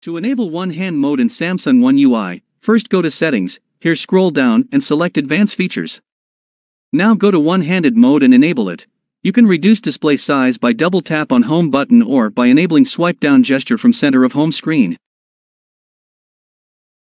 To enable one-hand mode in Samsung One UI, first go to Settings, here scroll down and select Advanced Features. Now go to one-handed mode and enable it. You can reduce display size by double tap on Home button or by enabling swipe down gesture from center of home screen.